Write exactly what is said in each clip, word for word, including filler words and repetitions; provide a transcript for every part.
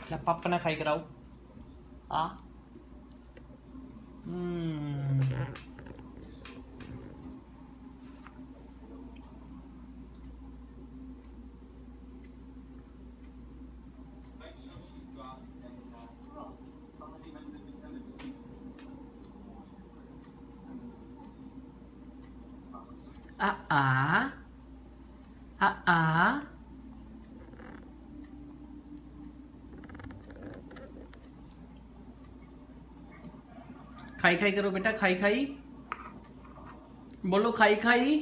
ला पापा ना खाई कराओ आ हम्म आ आ आ आ खाई खाई करो बेटा खाई खाई बोलो खाई खाई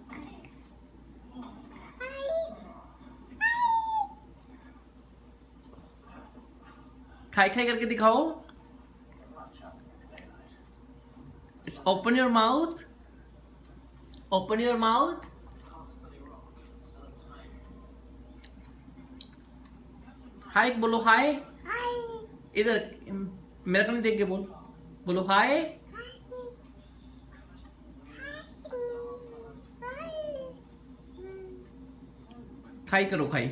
खाई खाई करके दिखाओ open your mouth open your mouth hi बोलो हाय इधर मेरा कहीं देख के बोल बोलो हाय खाई करो खाई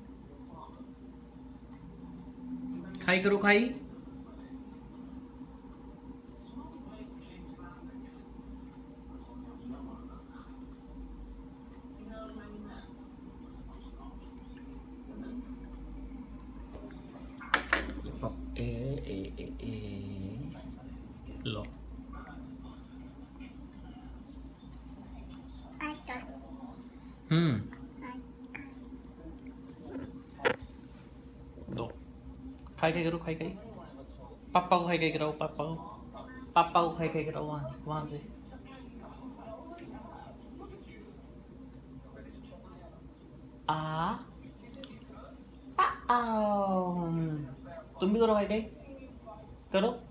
खाई करो खाई ए ए ए ए लो हम्म दो खाई खाई करो खाई खाई पापा को खाई खाई कराओ पापा को पापा को खाई खाई कराओ वहां वहां से आ आ तुम भी करो खाई खाई करो